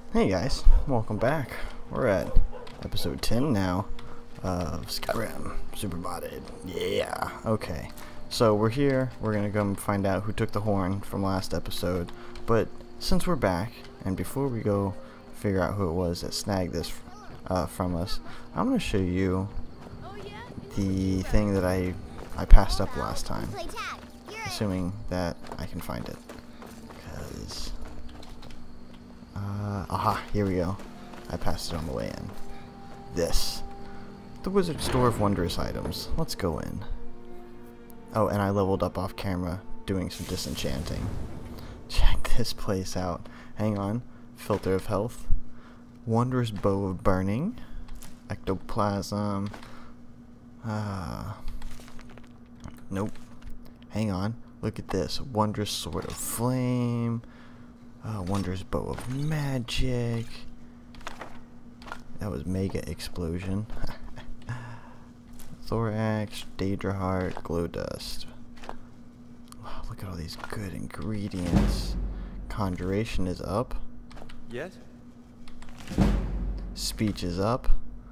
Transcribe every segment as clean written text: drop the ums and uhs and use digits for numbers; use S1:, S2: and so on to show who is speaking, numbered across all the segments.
S1: Hey guys, welcome back. We're at episode 10 now of Skyrim Super Modded. Yeah, okay. So we're here, we're gonna go and find out who took the horn from last episode. But since we're back, and before we go figure out who it was that snagged this from us, I'm gonna show you the thing that I passed up last time. Assuming that I can find it. Because... aha, here we go. I passed it on the way in. This. The Wizard Store of Wondrous Items. Let's go in. Oh, and I leveled up off camera doing some disenchanting. Check this place out. Hang on. Filter of Health. Wondrous Bow of Burning. Ectoplasm. Nope. Hang on. Look at this. Wondrous Sword of Flame. Wondrous Bow of Magic. That was Mega Explosion. Thorax, Daedra Heart, Glow Dust. Wow, look at all these good ingredients. Conjuration is up.
S2: Yes?
S1: Speech is up.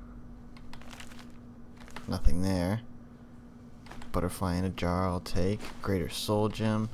S1: Nothing there. Butterfly in a jar I'll take. Greater Soul Gem.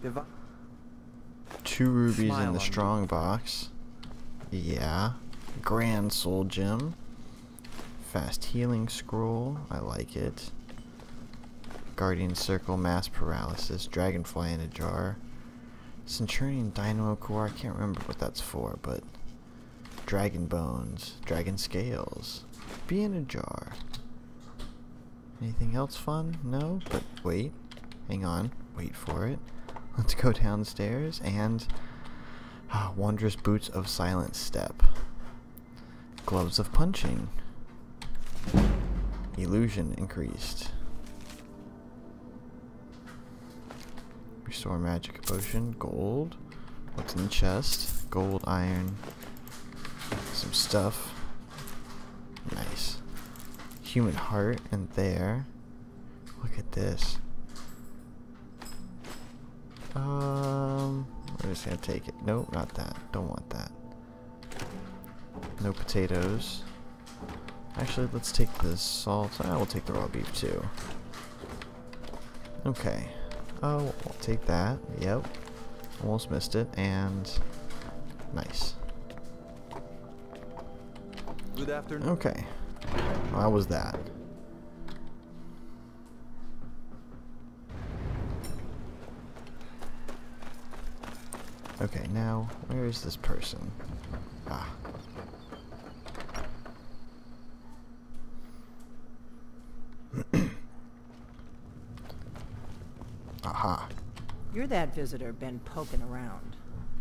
S1: 2 rubies
S2: Smile
S1: in the
S2: on
S1: strong
S2: me.
S1: box. Yeah. Grand Soul Gem. Fast Healing Scroll. I like it. Guardian Circle, Mass Paralysis. Dragonfly in a jar. Centurion Dynamo Core. I can't remember what that's for, but... Dragon Bones. Dragon Scales. Be in a jar. Anything else fun? No? But wait. Hang on. Wait for it. Let's go downstairs and... Wondrous Boots of Silent Step. Gloves of Punching. Illusion increased. Restore Magic Potion. Gold. What's in the chest? Gold, iron. Some stuff. Nice. Human heart in there. Look at this. We're just gonna take it. Nope, not that. Don't want that. No potatoes. Actually, let's take the salt. We'll take the raw beef too. Okay. Oh, I'll take that. Yep. Almost missed it. And nice.
S2: Good afternoon.
S1: Okay. Well, how was that? Okay, now, where is this person? Ah. Aha.
S3: You're that visitor been poking around.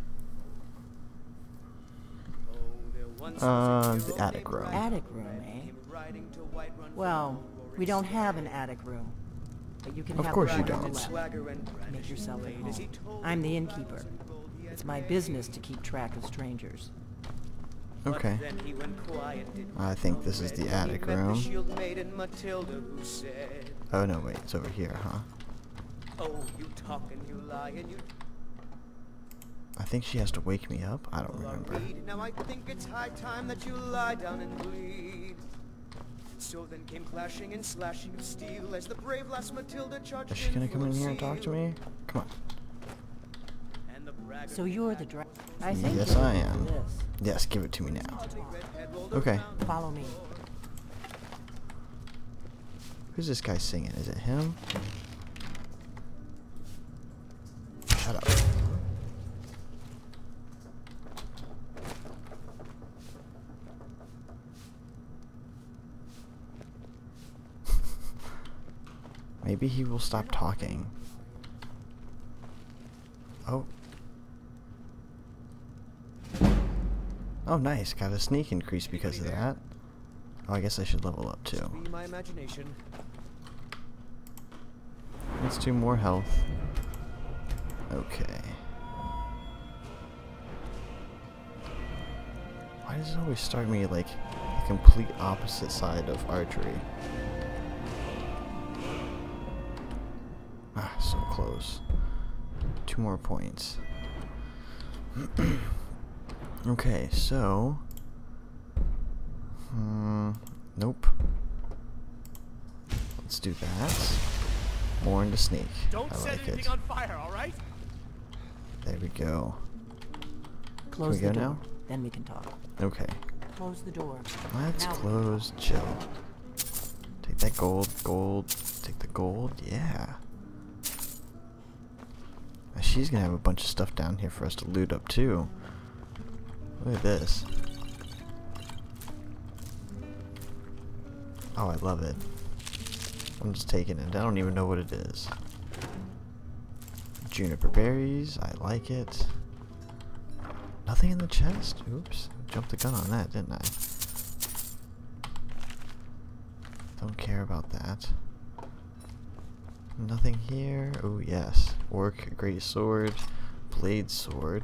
S1: The attic room.
S3: Attic room, eh? Well, we don't have an attic room. But you can
S1: Of
S3: have
S1: course
S3: one
S1: you
S3: on the
S1: don't.
S3: left. Make yourself at home. I'm the innkeeper. It's my business to keep track of strangers.
S1: Okay. I think this is the attic room. Oh no, wait, it's over here, huh?
S4: Oh, you talk and you lie and you
S1: I think she has to wake me up? I don't remember.
S4: Now I think it's high time that you lie down and bleed. So then came clashing and slashing of steel as the brave lass Matilda charged.
S1: Is she gonna come in here and talk to me? Come on.
S3: So you're the I think
S1: Yes,
S3: you're
S1: I
S3: the
S1: am.
S3: this.
S1: Yes, give it to me now. Okay.
S3: Follow me.
S1: Who's this guy singing? Is it him? Shut up. Maybe he will stop talking. Oh. Oh, nice. Got a sneak increase because of that. Oh, I guess I should level up too.
S4: My imagination.
S1: Let's do more health. Okay. Why does it always start me like the complete opposite side of archery? Ah, so close. 2 more points. Okay, so Nope. Let's do that. More into snake.
S5: Don't
S1: I
S5: set
S1: like
S5: anything
S1: it.
S5: on fire, all right?
S1: There we go.
S3: Close
S1: Can we
S3: the
S1: go
S3: door.
S1: now?
S3: Then we can talk.
S1: Okay.
S3: Close the door.
S1: Let's
S3: Now-
S1: close. Chill. Take that gold. Gold. Take the gold. Yeah. Now she's gonna have a bunch of stuff down here for us to loot up too. Look at this. Oh, I love it. I'm just taking it. I don't even know what it is. Juniper berries. I like it. Nothing in the chest. Oops. Jumped the gun on that, didn't I? Don't care about that. Nothing here. Oh, yes. Orc, great sword. Blade sword.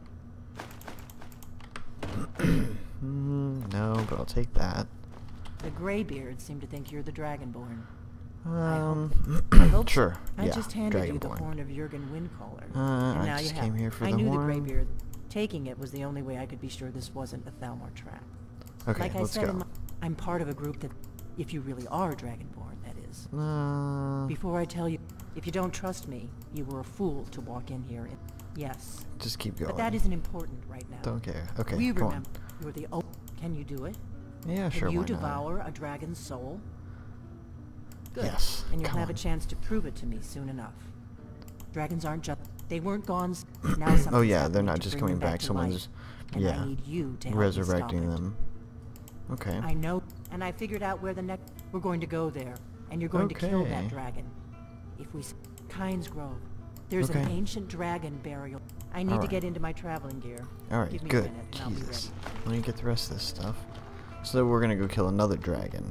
S1: No, but I'll take that.
S3: The Greybeards seem to think you're the Dragonborn.
S1: I hope sure.
S3: I
S1: Yeah,
S3: just handed you the
S1: Dragonborn.
S3: horn of Jurgen Windcaller.
S1: I
S3: and now
S1: just
S3: you
S1: came
S3: have
S1: here for
S3: I
S1: the
S3: knew
S1: horn.
S3: the Greybeard. Taking it was the only way I could be sure this wasn't a Thalmor trap.
S1: Okay,
S3: Like I
S1: let's
S3: said,
S1: go.
S3: I'm part of a group that, if you really are Dragonborn, that is. Before I tell you, if you don't trust me, you were a fool to walk in here. Yes.
S1: Just keep going.
S3: But that isn't important right now.
S1: Don't care. Okay,
S3: We
S1: come on.
S3: remember you're the Can you do it?
S1: Yeah, sure,
S3: Can you
S1: why not?
S3: devour a dragon's soul? Good.
S1: Yes,
S3: And you'll
S1: come
S3: have
S1: on.
S3: a chance to prove it to me soon enough. Dragons aren't just... They weren't gone... Now something's
S1: Oh yeah, they're
S3: happening
S1: not
S3: to
S1: just
S3: bring
S1: coming
S3: them
S1: back.
S3: to
S1: Someone's
S3: life, and I need you to help me stop
S1: resurrecting
S3: it.
S1: them. Okay.
S3: I know, and I figured out where the next... We're going to go there, and you're going to kill
S1: Okay.
S3: that dragon. If we... Kynes Grove. There's an
S1: Okay.
S3: ancient dragon burial. I need to
S1: Alright.
S3: get into my traveling gear.
S1: Alright,
S3: Give me
S1: good.
S3: a minute, and I'll be
S1: Jesus.
S3: ready.
S1: Let me get the rest of this stuff. So we're gonna go kill another dragon.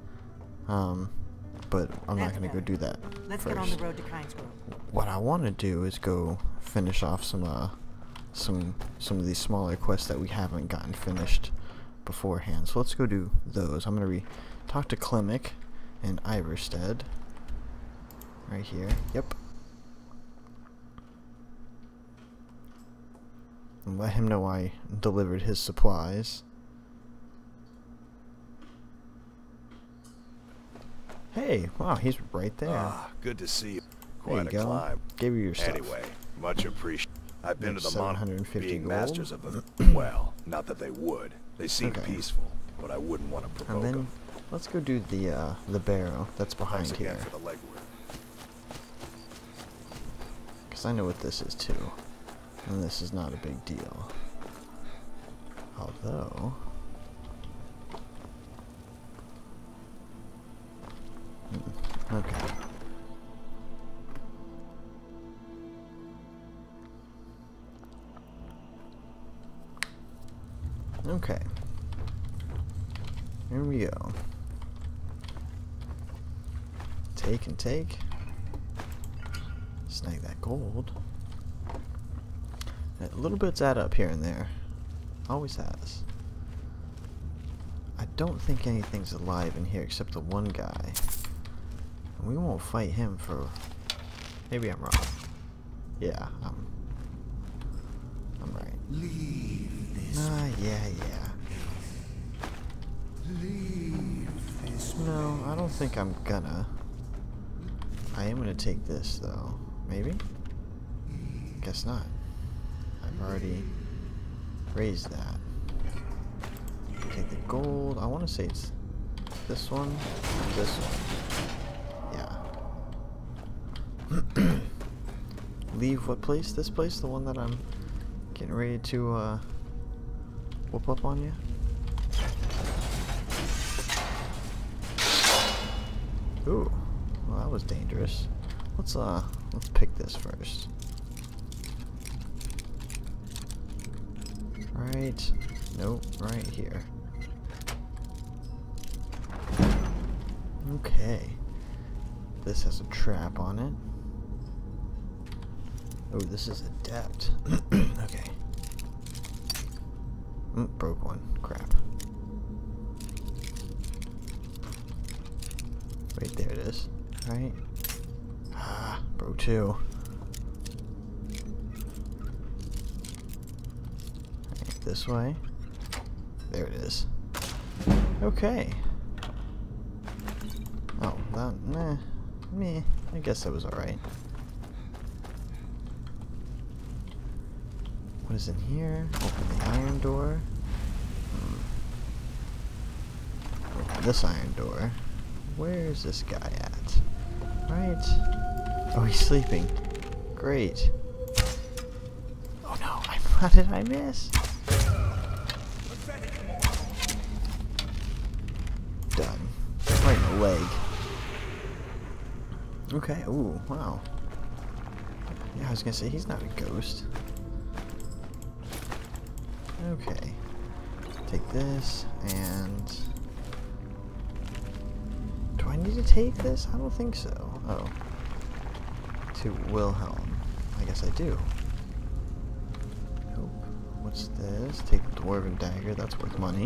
S1: But I'm not
S3: That's
S1: gonna go
S3: better.
S1: do that
S3: Let's
S1: first.
S3: get on the road to Kynes Grove.
S1: What I want to do is go finish off some of these smaller quests that we haven't gotten finished beforehand. So let's go do those. I'm gonna talk to Klimek and Iverstead. Right here. Yep. And let him know I delivered his supplies. Hey, wow, he's right there.
S6: Ah, good to see you.
S1: There you
S6: Quite a
S1: go.
S6: climb.
S1: Gave you your stuff.
S6: Anyway, much appreciated. I've been to
S1: There's
S6: the Mon
S1: 750
S6: being
S1: gold.
S6: masters of them. Well, not that they would. They seem
S1: Okay.
S6: peaceful, but I wouldn't want to provoke
S1: And then
S6: them.
S1: let's go do the barrow that's behind
S6: Thanks
S1: here.
S6: again for the legwork.
S1: Because I know what this is too. And this is not a big deal. Although... okay. Okay. Here we go. Take and take. Snag that gold. A little bits add up here and there. Always has. I don't think anything's alive in here except the one guy. And we won't fight him for... Maybe I'm wrong. Yeah, I'm right. Yeah. No, I don't think I'm gonna. I am gonna take this though. Maybe? Guess not. I've already raised that. Take the gold. I want to say it's this one and this one. Yeah. Leave what place? This place? The one that I'm getting ready to whoop up on you? Ooh. Well, that was dangerous. Let's pick this first. Right. Nope, right here. Okay. This has a trap on it. Oh, this is adept. Okay. Broke one. Crap. Wait, there it is. Right? Ah, broke two. Right, this way. There it is. Okay. Oh, that, meh. I guess that was alright. What is in here? Open the iron door. Open this iron door. Where's this guy at? Right. Oh, he's sleeping. Great. Oh no, how did I miss? Done. Right in the leg. Okay, ooh, wow. Yeah, I was gonna say, he's not a ghost. Okay. Take this, and... do I need to take this? I don't think so. Oh. To Wilhelm. I guess I do. Nope. What's this? Take the Dwarven Dagger, that's worth money.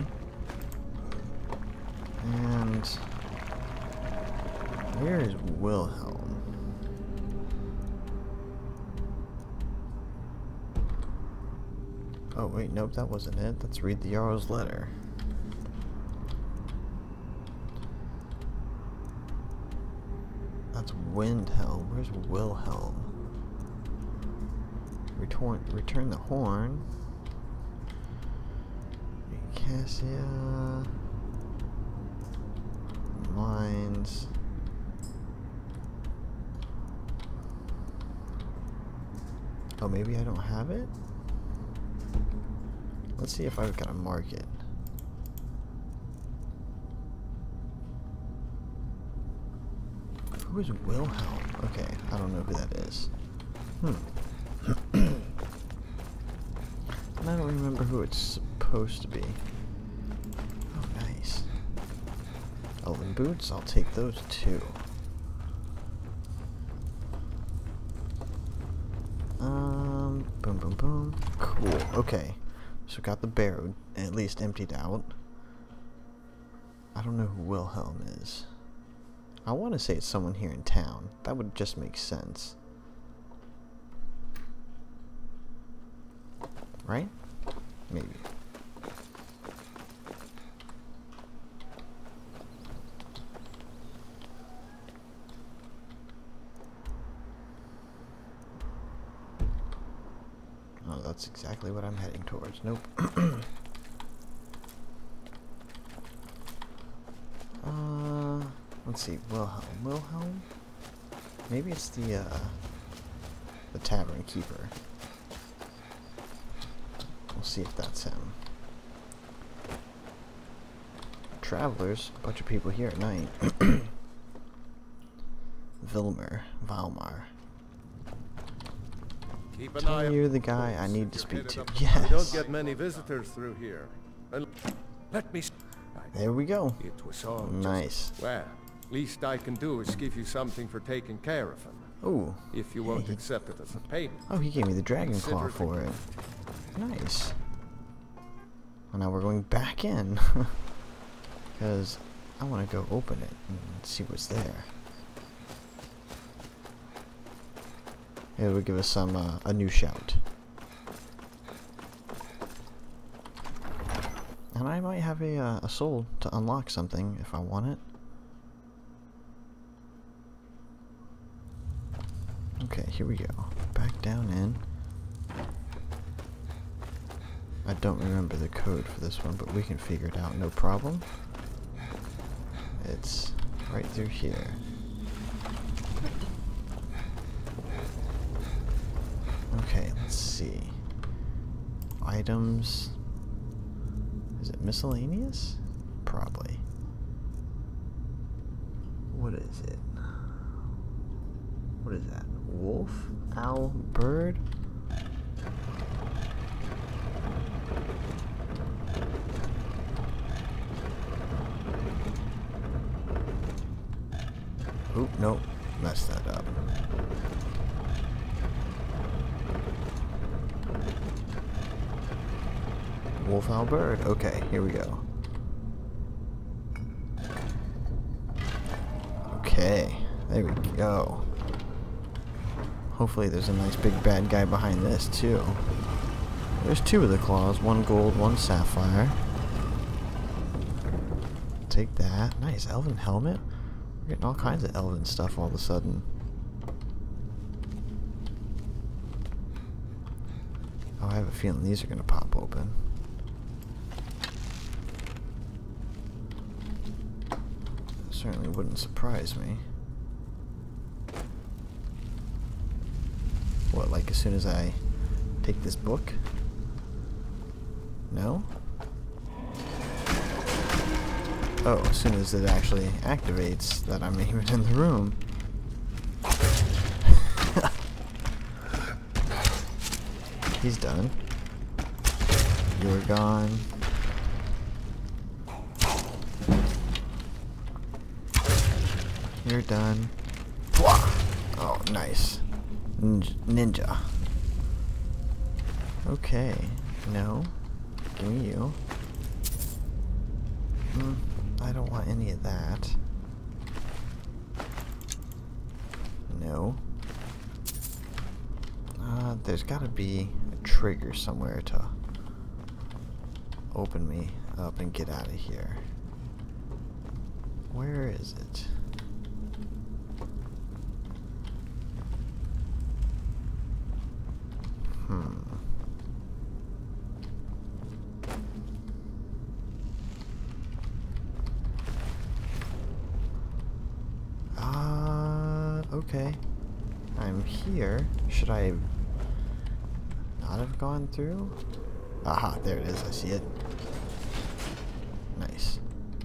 S1: And... where is Wilhelm? Oh wait, nope, that wasn't it. Let's read the Jarl's letter. That's Windhelm. Where's Wilhelm? Return the horn. Cassia. Mines. Oh, maybe I don't have it? Let's see if I've got to mark it. Who is Wilhelm? Okay, I don't know who that is. And I don't remember who it's supposed to be. Oh, nice. Elven boots, I'll take those too. Boom, boom, boom. Cool, okay. So got the barrow at least emptied out. I don't know who Wilhelm is. I want to say it's someone here in town. That would just make sense. Right? Maybe. Oh, that's exactly what I'm heading towards. Nope. Let's see. Wilhelm? Maybe it's the tavern keeper. We'll see if that's him. Travelers, a bunch of people here at night. Valmar.
S5: Keep an
S1: Tell
S5: eye
S1: me you're the guy I need to speak to.
S5: We
S1: Yes.
S5: don't get many visitors through here. Let me.
S1: There we go.
S5: It was all
S1: Nice.
S5: Well, least I can do is give you something for taking care of him.
S1: Ooh.
S5: If you won't accept it as a payment.
S1: Oh, he gave me the dragon claw
S5: Consider
S1: for
S5: it.
S1: it. Nice. Well, now we're going back in. Because I want to go open it and see what's there. It would give us some, a new shout. And I might have a soul to unlock something if I want it. Okay, here we go. Back down in. I don't remember the code for this one, but we can figure it out, no problem. It's right through here. Okay, let's see. Items. Is it miscellaneous? Probably. What is it? What is that? Wolf? Owl? Bird? Oop, nope. Messed that up. Wolf, owl, bird. Okay, here we go. Okay, there we go. Hopefully there's a nice big bad guy behind this too. There's two of the claws, one gold, one sapphire. Take that. Nice elven helmet. We're getting all kinds of elven stuff all of a sudden. Oh, I have a feeling these are going to pop open. Certainly wouldn't surprise me. What, like as soon as I take this book? No? Oh, as soon as it actually activates that I'm even in the room. He's done. You're gone. You're done. Oh, nice. Ninja. Okay. No. Give me you. I don't want any of that. No. There's gotta be a trigger somewhere to open me up and get out of here. Where is it? Okay. I'm here. Should I not have gone through? Aha, there it is. I see it. Nice.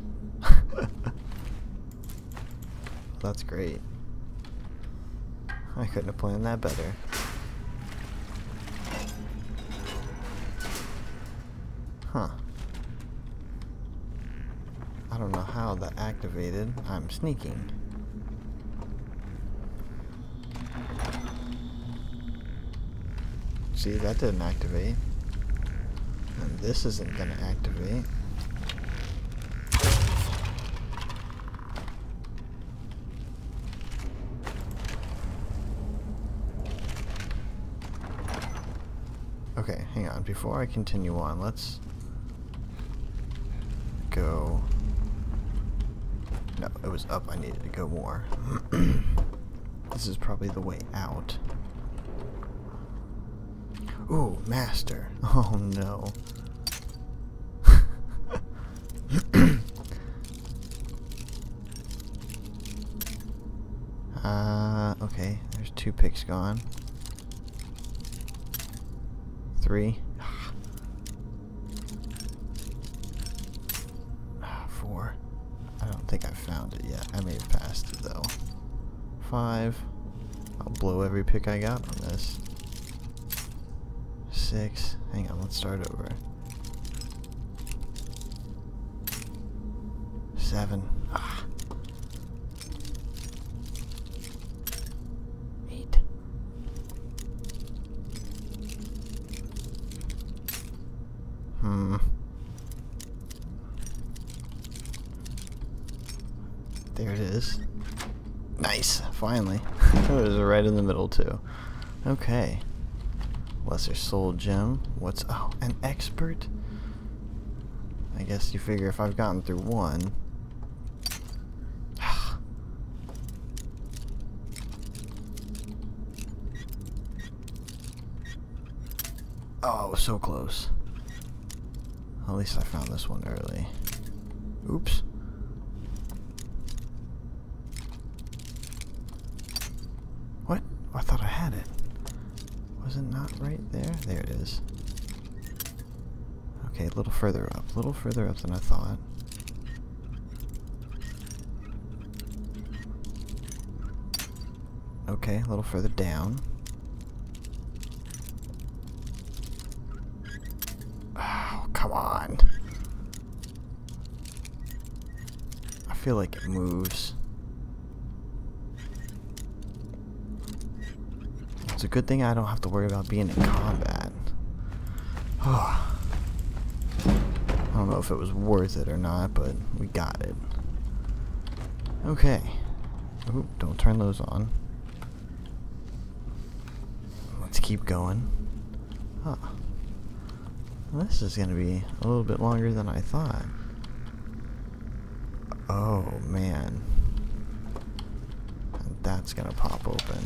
S1: That's great. I couldn't have planned that better. Huh. I don't know how that activated. I'm sneaking. See, that didn't activate. And this isn't gonna activate. Okay, hang on. Before I continue on, let's go. No, it was up. I needed to go more. This is probably the way out. Ooh, master. Oh no. Okay, there's 2 picks gone. 3. 4. I don't think I've found it yet. I may have passed it though. 5. I'll blow every pick I got on this. 6. Hang on, let's start over. 7. 8. There it is. Nice, finally. It was right in the middle too. Okay. Lesser soul gem. What's... oh, an expert? I guess you figure if I've gotten through 1... oh, so close. At least I found this one early. Oops. What? I thought I had it. Was it not right there? There it is. Okay, a little further up. A little further up than I thought. Okay, a little further down. Oh, come on. I feel like it moves. It's a good thing I don't have to worry about being in combat. Oh. I don't know if it was worth it or not, but we got it. Okay. Ooh, don't turn those on. Let's keep going. Huh. Well, this is going to be a little bit longer than I thought. Oh, man. that's gonna pop open.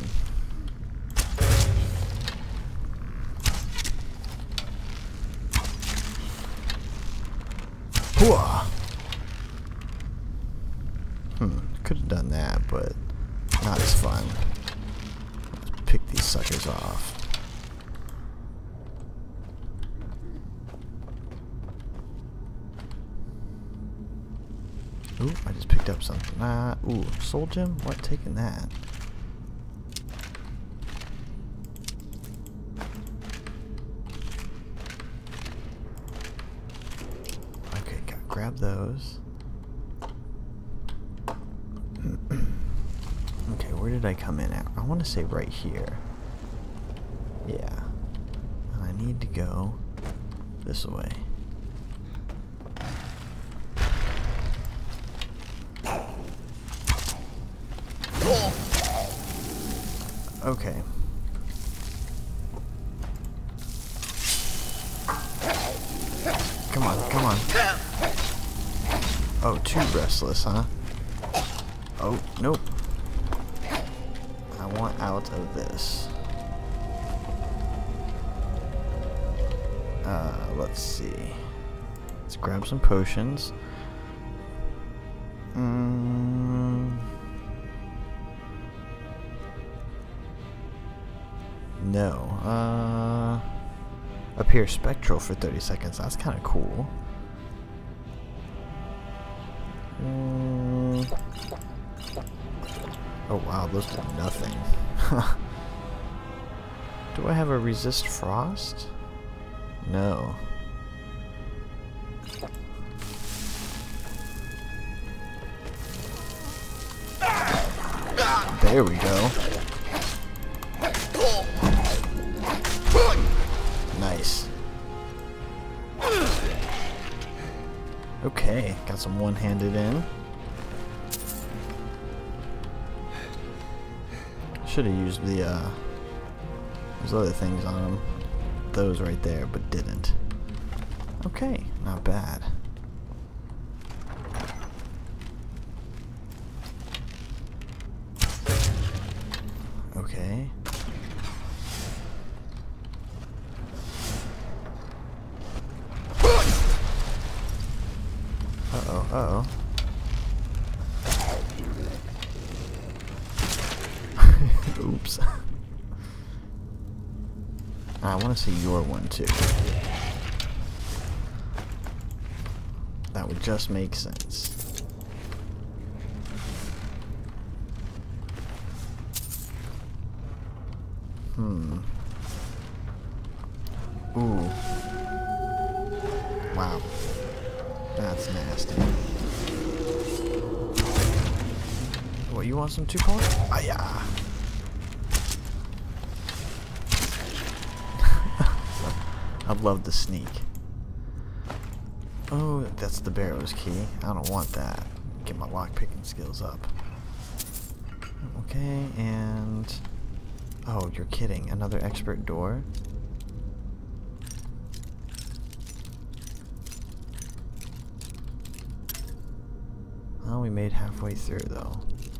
S1: Hooah! Could have done that, but not as fun. Let's pick these suckers off. Ooh, I just picked up something. Ooh, soul gem? What? Taking that. Okay, grab those. Okay, where did I come in at? I want to say right here. Yeah. And I need to go this way. Okay. Come on, come on. Oh, too restless, huh? Oh, nope. I want out of this. Let's see. Let's grab some potions. No. Appear spectral for 30 seconds. That's kind of cool. Oh wow, those do nothing. Do I have a resist frost? No. There we go. Nice. Okay, got some one-handed in. Should have used the those other things on them. Those right there, but didn't. Okay, not bad. Okay. Uh-oh, uh-oh. Oops. I want to see your one too. That would just make sense. Ooh. Wow. That's nasty. What, you want some 2 points? Ah, yeah. I'd love the sneak. Oh, that's the Barrow's key. I don't want that. Get my lockpicking skills up. Okay, and... Oh, you're kidding. Another expert door? Well, we made halfway through, though.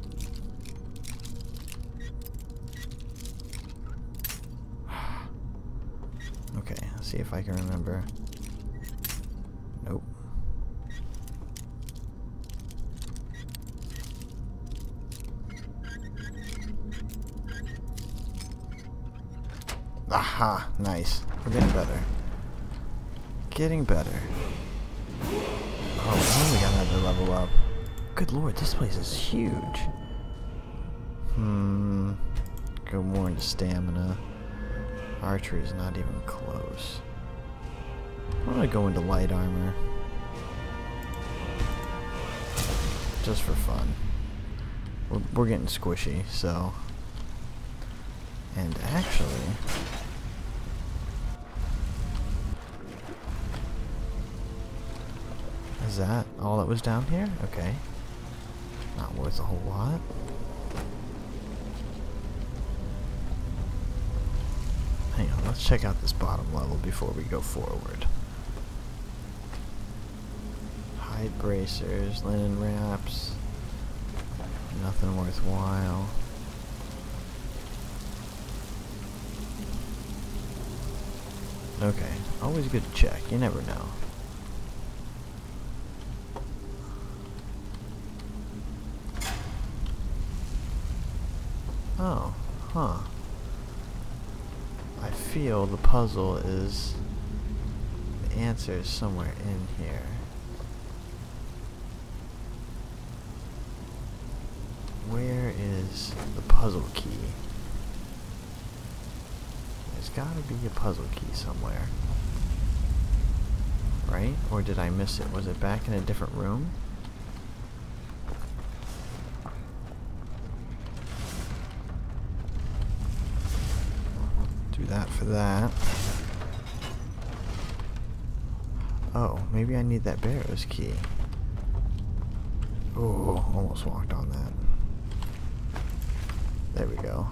S1: Okay, let's see if I can remember. Nope. Aha, nice. We're getting better. Getting better. Oh, and we got another level up. Good lord, this place is huge. Go more into stamina. Archery is not even close. I'm gonna go into light armor. Just for fun. We're getting squishy, so... And actually... Is that all that was down here? Okay. Not worth a whole lot. Hang on, let's check out this bottom level before we go forward. Hide bracers, linen wraps. Nothing worthwhile. Okay, always good to check. You never know. Oh, huh. I feel the puzzle is... the answer is somewhere in here. Where is the puzzle key? There's gotta be a puzzle key somewhere. Right? Or did I miss it? Was it back in a different room? Do that for that. Oh, maybe I need that Barrow's key. Oh, almost walked on that. There we go.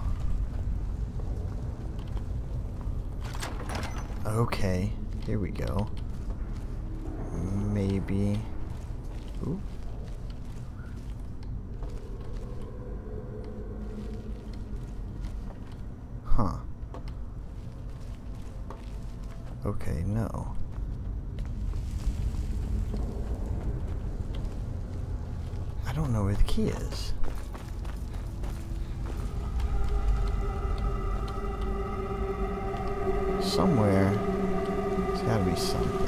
S1: Okay, here we go. Maybe. Ooh. Huh. Okay, no. I don't know where the key is. Somewhere, there's gotta be something.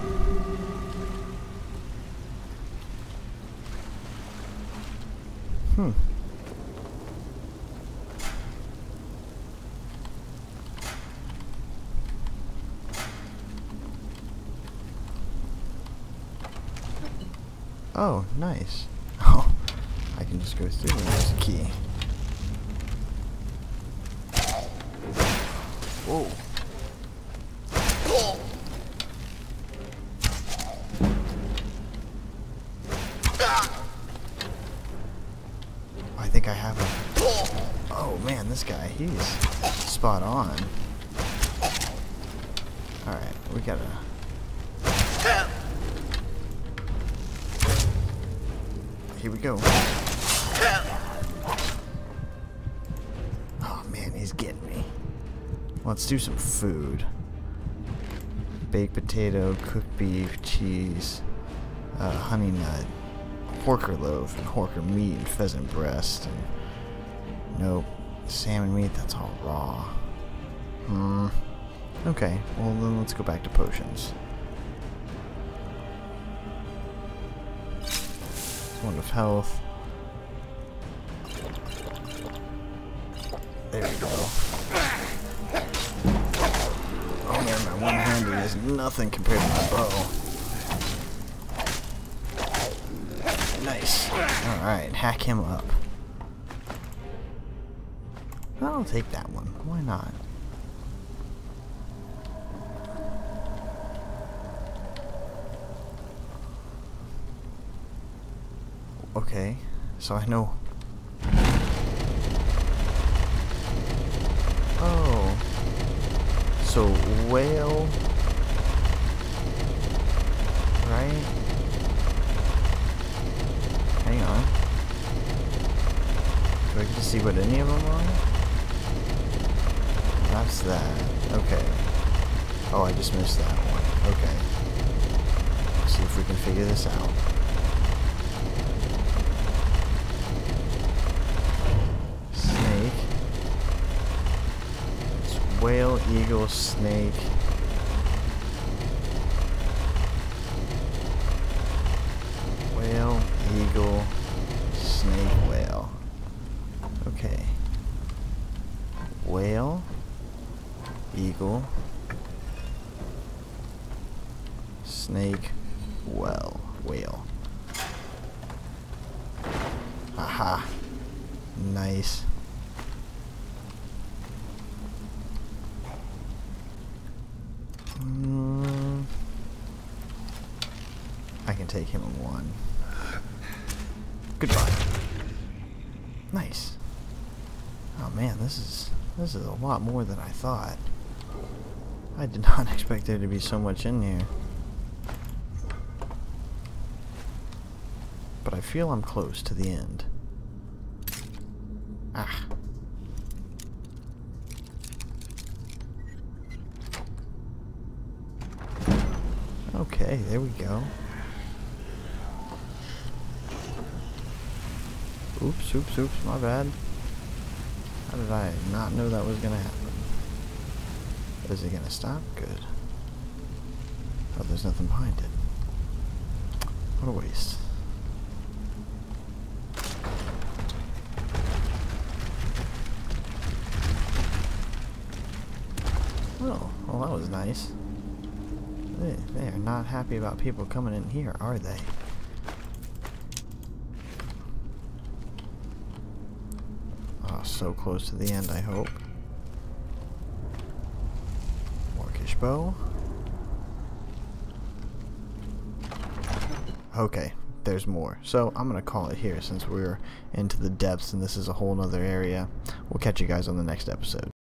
S1: Hmm. Oh, nice. Oh, I can just go through and there's the key. Whoa. I think I have him. Oh man, this guy, he's spot on. Alright, we gotta... Here we go. Oh man, he's getting me. Let's do some food. Baked potato, cooked beef, cheese, honey nut, porker loaf, and horker meat, and pheasant breast, and nope, salmon meat, that's all raw. Okay, well then let's go back to potions. One of health. There we go. Oh man, my one-handed is nothing compared to my bow. Nice. Alright, hack him up. I'll take that one. Why not? Okay, so I know. Oh. So, whale. Right? Hang on. Do I get to see what any of them are? That's that. Okay. Oh, I just missed that one. Okay. Let's see if we can figure this out. Whale, eagle, snake. Whale, eagle, snake, whale. Okay. Whale, eagle, snake, whale. Aha. Nice. I can take him in one. Goodbye. Nice. Oh man, this is a lot more than I thought. I did not expect there to be so much in here. But I feel I'm close to the end. Ah. Okay, there we go. Oops, oops, oops, my bad. How did I not know that was gonna happen? Is it gonna stop? Good. Oh, there's nothing behind it. What a waste. Oh, well that was nice. They are not happy about people coming in here, are they? Oh, so close to the end, I hope. Orcish bow. Okay, there's more. So I'm gonna call it here since we're into the depths and this is a whole nother area. We'll catch you guys on the next episode.